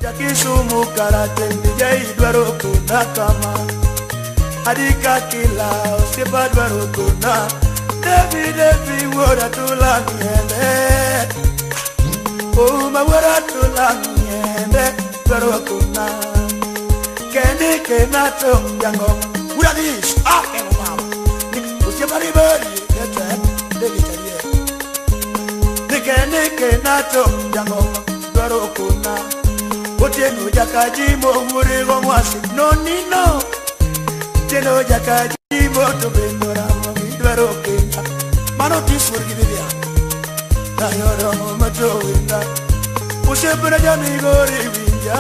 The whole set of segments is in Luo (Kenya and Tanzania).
Kisumu karate DJ dwaro kuna kama Adika kila osipa dwaro kuna Devi wora tulangi ende Uma wora tulangi ende dwaro kuna Kendi kenato yango Ura dis, eno mama Osipa ribari yete Devi charie Kendi kenato yango dwaro kuna Otieno jakajimo urigo mwasi no nino Tieno jakajimo to bendora mwidwaro kenda Mano tisur gibibia Na yoro macho winda Usepuna jamigori winja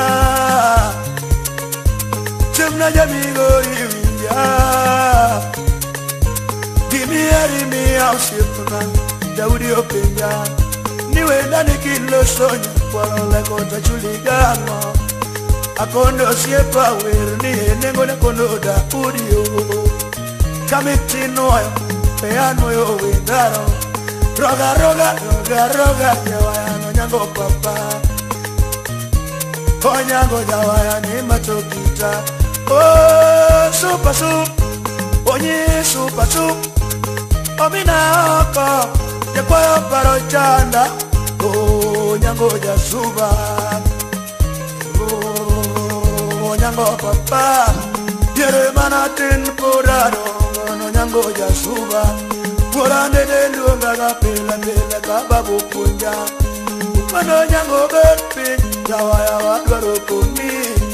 Chemna jamigori winja Gimiari miya usepuna Daudi openja Niwe ndani kilo sonya Kwa kota chuligano Akondo siepa wirni Nengo na kondo da udio Kamiti noyo Peano yo windaro Roga Jawayano nyango papa Konyango jawayani matokita Oh super soup Onye super soup Omina oko Jekwayo paro chanda Oh, nyango jasuba Oh, nyango papa Yere manatin porado No nyango jasuba Porande de lunga ga pela kababu punja Mano nyango bepi Jawaya wadwaro kuni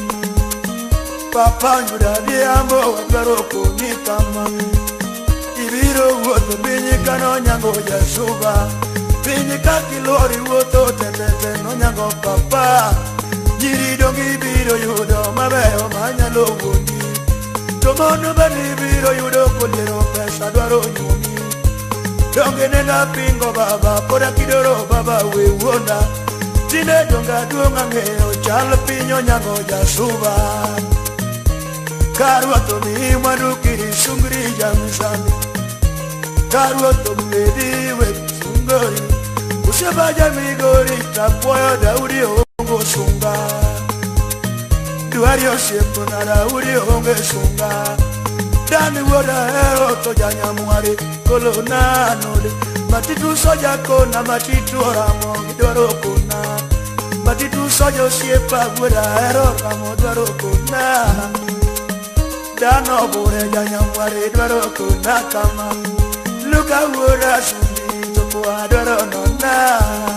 Papa nyuda diambo wadwaro kuni kama Ibiro woto binyika no nyango jasuba Pinyi kaki lori woto tete no nyango papa Jiri dongi biro yudo mabeyo manyalo wundi Tomono bani biro yudo kuliro pesa dwaro nyumi Donge nena pingo baba poda kidoro baba we wonda Tine donga duonga ngeo chalo pinyo nyango jasuba Karuato mi manukiri sungri jamisani Karuato medi we sungori Useba jamigori tapoyo Daudi hongo sunga Duario shepo na Daudi hongo sunga Dani woda hero to janyamuari kolona node Matitu soja kona matitu oramo gidwaro kona Matitu soja usiepa woda hero ramo dwaro kona Dano bore janyamuari dwaro kona kama Luka woda sundi toko adwaro nona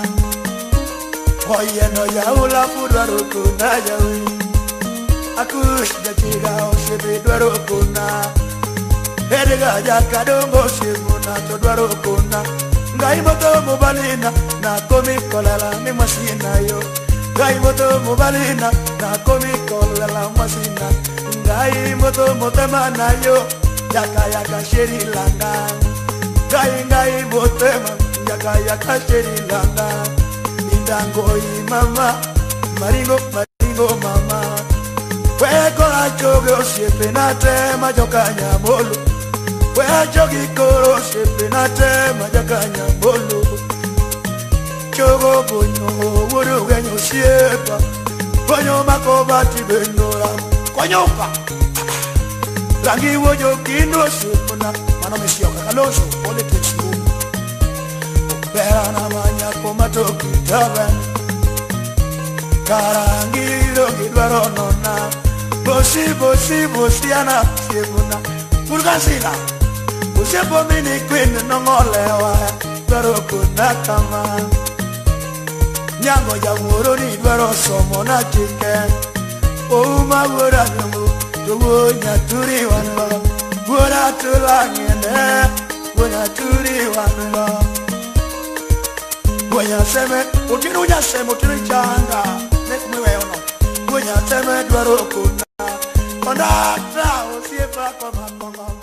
Oye no ya ula dwaro kona yawe Akush jachiga osebe dwaro kona Edega jakadongo simuna to dwaro kona Ngai moto mubalina na komi kolela ni masina yo Ngai moto mubalina na komi kolela masina Ngai moto motema na yo Yaka sheri langa Ngai motema Yaka sheri langa Nindango mama Maringo mama Weko achoge osiepe na tema jokanya molo We achogi koro osiepe na tema jokanya molo Chogo bonyo wuru genyo osiepa Bonyo makobati bendora Konyoka Rangi wojo kino osiepa Mano mesioka kaloso politics room Bera na manya komatoki taben Karangi rogi dwaro nona Bosi ana siebuna Purgasila Usepo mini queen nongolewa Dwaro kuna kama Nyango jamuro ni dwaro somo na chicken Ouma wura nyungu Tuwo nyaturi wanlo Wura tulangene Wura turi wanlo Wanya seme Utinu nyaseme utinu changa Nekumwewe ono Wanya seme dwaro kuna Onda, osiepa koma